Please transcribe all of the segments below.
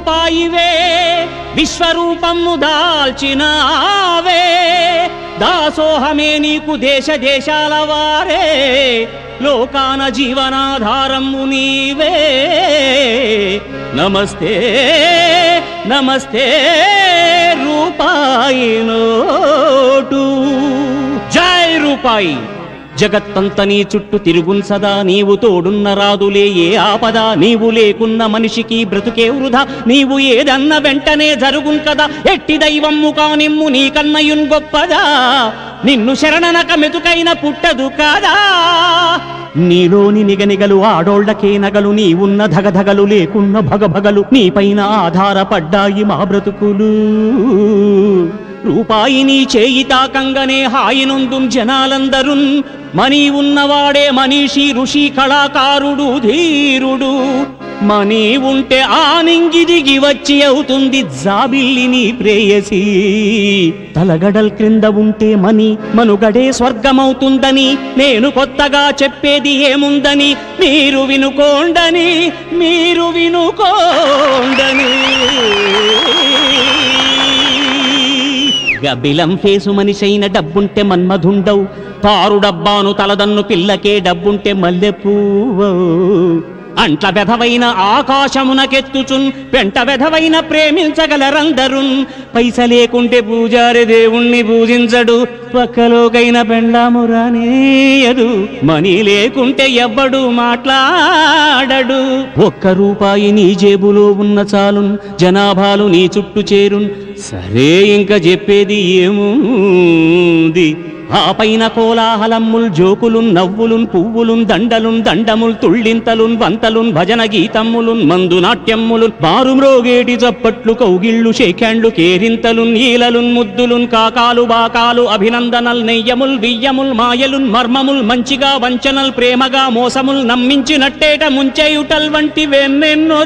రూపాయివే విశ్వరూపము దాల్చినావే దాసోహమే నీకు దేశ దేశాల వారే లోకాన జీవనాధారము నీవే నమస్తే నమస్తే రూపాయి నోటు జై రూపాయి జగత్తంత నీ చుట్టూ తిరుగున్ సదా నీవు తోడున్న రాదులే ఏ ఆపద నీవు లేకున్న మనిషికి బ్రతుకే వృధా నీవు ఏదన్న వెంటనే జరుగున్ కదా ఎట్టి దైవమ్ము కానిమ్ము నీ కన్నయున్ గొప్పదా నిన్ను శరణనక మెతుకైన పుట్టదు కాదా నీలోని నిగనిగలు ఆడోళ్లకే నగలు నీవున్న ధగధగలు లేకున్న భగభగలు నీపైన ఆధారపడ్డాయి మా బ్రతుకులు రూపాయి నీ చేయి తాకంగనే హాయినొందున్ జనాలందరున్ మనీ ఉన్నవాడే మనీషి ఋషి కళాకారుడు ధీరుడు మనీ ఉంటే ఆనింగి దిగి వచ్చి అవుతుంది జాబిల్లి నీ ప్రేయసి తలగడల్ క్రింద ఉంటే మనుగడే స్వర్గమవుతుందని నేను కొత్తగా చెప్పేది ఏముందని మీరు వినుకోండని గబిలం ఫేసు మనిషైన డబ్బుంటే మన్మధుండవు తారు డబ్బాను తలదన్ను పిల్లకే డబ్బుంటే మల్లెపూవో అంట్ల వెధవైన ఆకాశమునకెత్తుచున్ పెంట వెధవైన ప్రేమించగలరందరున్ పైస లేకుంటే పూజారి దేవుణ్ణి పూజించడు పక్కలోకైన పెండాము రానేయడు మనీ లేకుంటే ఎవ్వడు మాట్లాడడు ఒక్క రూపాయి నీ జేబులో ఉన్న చాలున్ జనాభాలు నీ చుట్టూ చేరున్ సరే ఇంకా చెప్పేది ఏముంది ఆ పైన కోలాహలమ్ముల్ జోకులున్ నవ్వులున్ పువ్వులున్ దండలున్ దండముల్ తుళ్ళింతలున్ వంతలున్ భజన గీతమ్ములున్ మందు నాట్యమ్ములున్ మారుమ్రోగేటి చప్పట్లు కౌగిళ్ళు షేఖ్యాండ్లు కేరింతలున్ ఈలలున్ ముద్దులున్ కాకాలు బాకాలు అభినందనల్ నెయ్యముల్ వియ్యముల్ మాయలున్ మర్మముల్ మంచిగా వంచనల్ ప్రేమగా మోసముల్ నమ్మించినట్టేట ముంచేయుటల్ వంటి వెన్నెన్నో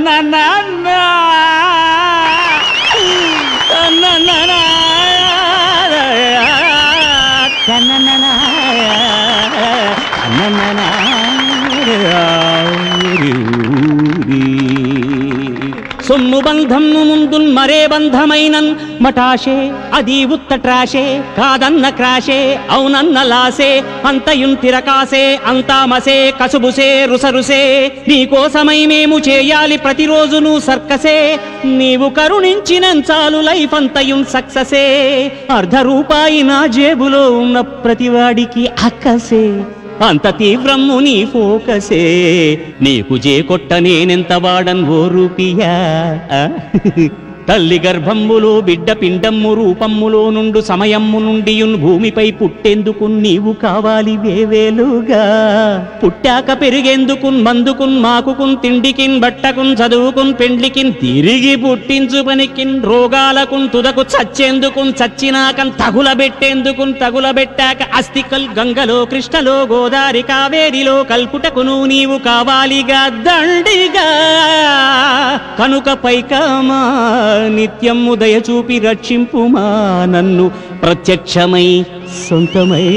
సొమ్ము బంధంను ముందున్ మరే బంధమైనన్ మటాషే అది ఉత్త ట్రాషే కాదన్న క్రాషే అవునన్న లాసే అంతయున్ తిరకాసే అంతామసే కసుబుసే రుసరుసే నీకోసమై మేము చేయాలి ప్రతిరోజును సర్కసే నీవు కరుణించిన చాలు లైఫ్ అంతయున్ సక్ససే అర్ధ రూపాయి నా జేబులో ఉన్న ప్రతివాడికి అక్కసే అంత తీవ్రము నీ ఫోకసే నీకు జేకొట్ట నేనెంత వాడన్ ఓ రూపియా తల్లి గర్భమ్ములో బిడ్డ పిండమ్ము రూపమ్ములో నుండు సమయమ్ము నుండియున్ భూమిపై పుట్టేందుకు నీవు కావాలి వేవేలుగా పుట్టాక పెరిగేందుకున్ మందుకున్ మాకుకున్ తిండికిన్ బట్టకున్ చదువుకున్ పెండ్లికిన్ తిరిగి పుట్టించు పనికిన్ రోగాలకున్ తుదకు చచ్చేందుకున్ చచ్చినాకన్ తగులబెట్టేందుకున్ తగులబెట్టాక అస్థికల్ గంగలో కృష్ణలో గోదారి కావేరిలో కల్పుటకును నీవు కావాలిగా దండిగా కనుక పైకామా నిత్యము దయచూపి రక్షింపుమా నన్ను ప్రత్యక్షమై సొంతమై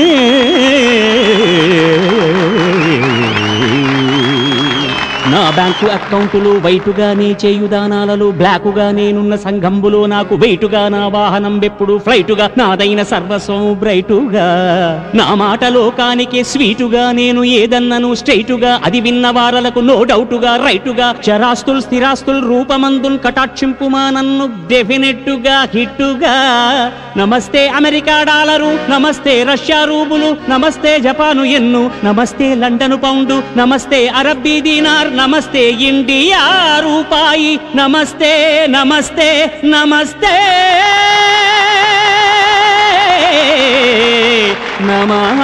నా బ్యాంకు అకౌంటులు వైటుగానే చేయుదానాలలో బ్లాకుగా నేనున్న సంఘంబులో నాకు వెయిటుగా నా వాహనం ఎప్పుడు ఫ్లైటుగా నాదైన సర్వస్వం బ్రైటుగా నా మాట లోకానికి స్వీటుగా నేను ఏదన్నను స్ట్రైటుగా అది విన్న వారలకు నో డౌటుగా రైటుగా చరాస్తుల్ స్థిరాస్తుల్ రూపమందున్ కటాక్షింపుమా నన్ను డెఫినెట్టుగా హిట్టుగా నమస్తే అమెరికా డాలరు నమస్తే రష్యా రూబులు నమస్తే జపాను ఎన్ను నమస్తే లండను పౌండు నమస్తే అరబ్బీ దీనార్ నమస్తే ఇండియా రూపాయి నమస్తే నమస్తే నమస్తే నమస్తే